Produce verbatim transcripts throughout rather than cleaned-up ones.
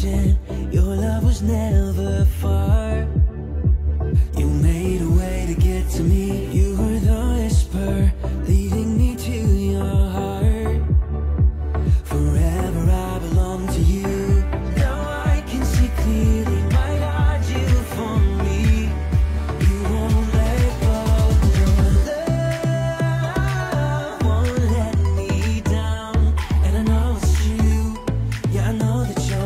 reaching, your love was never far. You made a way to get to me, you were the whisper leading me to your heart. Forever I belong to you. Now I can see clearly, my God, you for me. You won't let go. Your love won't let me down, and I know it's true. Yeah, I know that your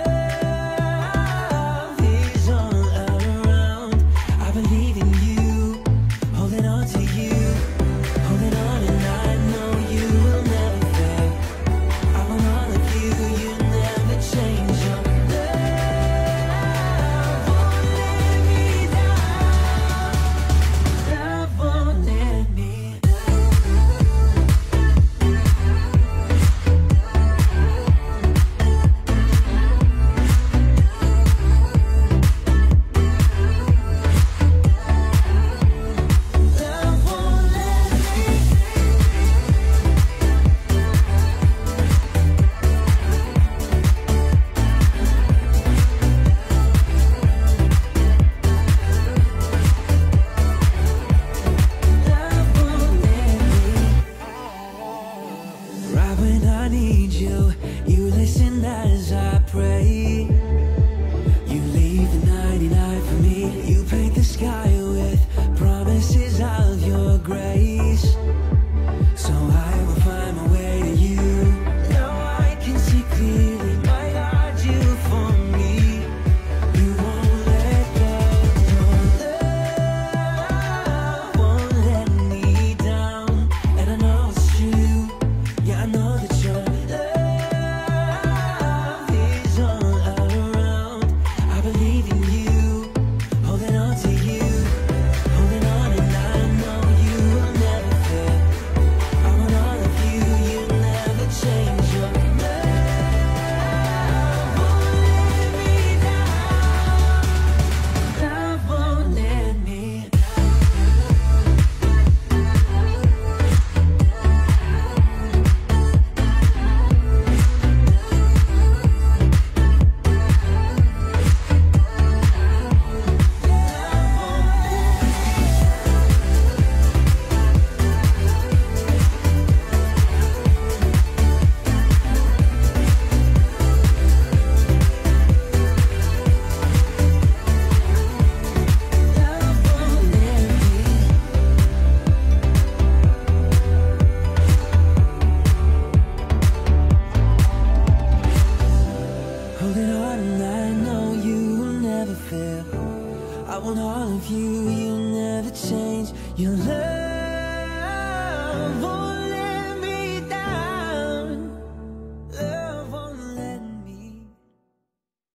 love is all around. I believe in you, holding on to you, holding on, and I know you will never fail. I want all of you, you never change. Your love won't let me down. Love won't let me Love won't let me Love won't let me. Right when I need you, you listen as I pray. You leave the ninety-nine for me. You paint the sky with promises of your grace. So I will find my way to you. Now I can see clearly, my God, you for me. You won't let go. Your love won't let me down, and I know it's true. Yeah, I know that your love is all around. I believe in you, holding on to you, holding on, and I know you will never fail. I want all of you, you never change. Your love won't let me down. Love won't let me holding on, and I know you will never fail. I want all of you, you'll never change. Your love